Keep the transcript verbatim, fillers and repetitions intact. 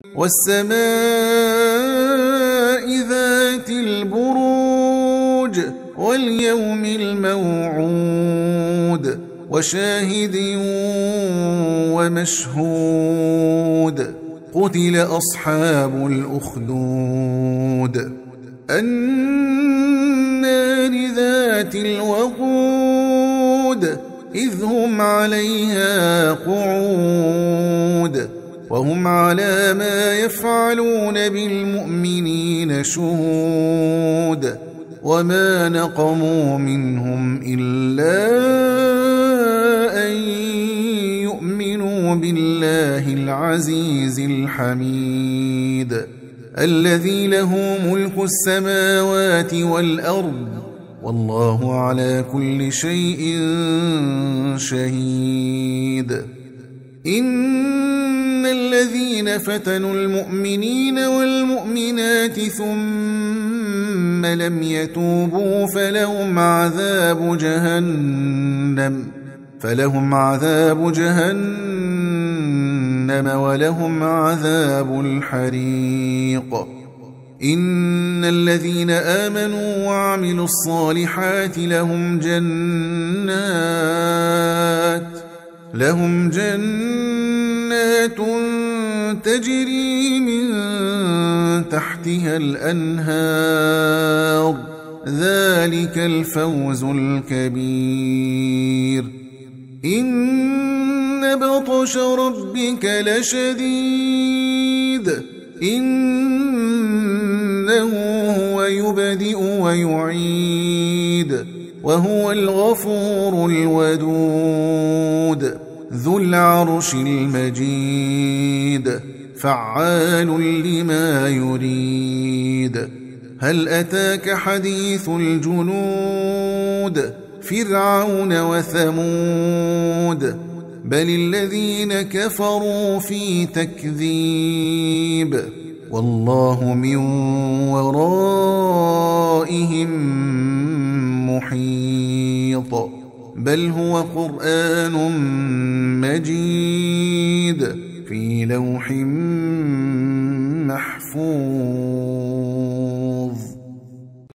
والسماء ذات البروج واليوم الموعود وشاهد ومشهود قتل أصحاب الأخدود النار ذات الوقود إذ هم عليها قعود وهم على ما يفعلون بالمؤمنين شهود وما نقموا منهم إلا أن يؤمنوا بالله العزيز الحميد الذي له ملك السماوات والأرض والله على كل شيء شهيد إن الذين فتنوا المؤمنين والمؤمنات ثم لم يتوبوا فلهم عذاب جهنم فلهم عذاب جهنم ولهم عذاب الحريق إن الذين آمنوا وعملوا الصالحات لهم جنات لهم جنات تجري من تحتها الأنهار ذلك الفوز الكبير إن بطش ربك لشديد إنه هو يبدئ ويعيد وهو الغفور الودود ذو العرش المجيد فعال لما يريد هل أتاك حديث الجنود فرعون وثمود بل الذين كفروا في تكذيب والله من ورائهم محيط بل هو قرآن مجيد في لوح محفوظ.